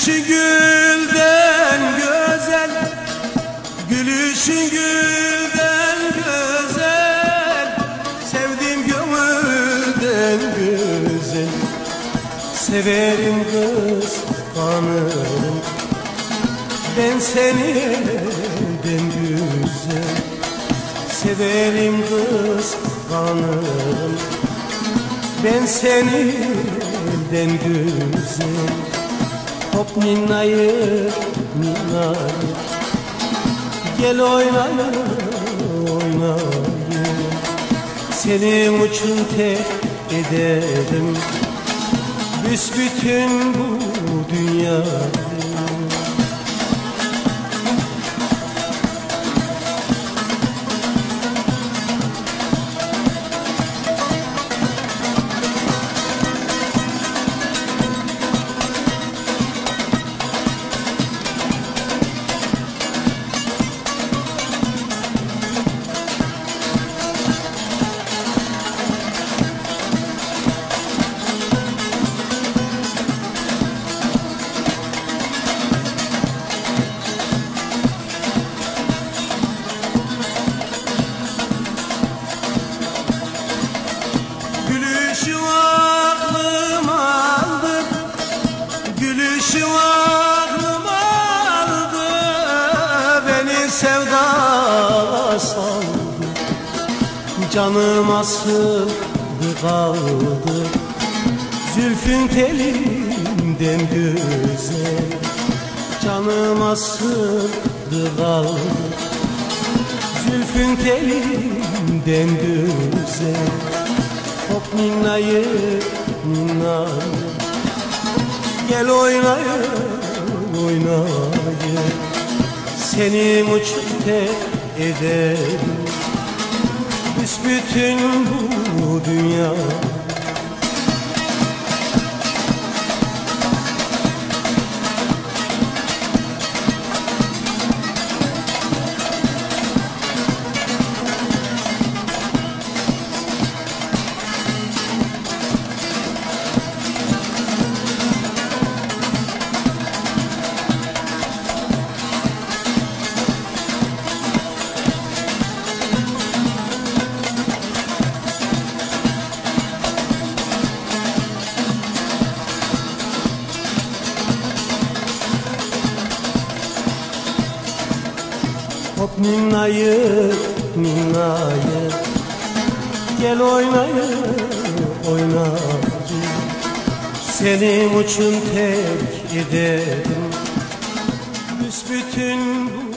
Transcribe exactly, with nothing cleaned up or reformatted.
Gülüşü gülden güzel, gülüşü gülden güzel, sevdiğim gönülden güzel. Severim kız kanırım, ben seni elden güzel. Severim kız kanırım, ben seni elden güzel. Hop ninnayı, ninnayı, gel oynayı, oynayı. Senin için tek ederim büsbütün bu dünyayı. Gülüşü aklım aldı, gülüşü aklım aldı, beni sevda saldı. Canım asıldı kaldı, zülfün telinden güzel. Canım asıldı kaldı, zülfün telinden güzel. Hop ninnayı, ninnayı, gel oynayı, oynayı. Senin için tek ederim büsbütün bu dünya. Hop ninnayı, ninnayı, gel oynayı, oynayı. Senin için tek ederim büsbütün bu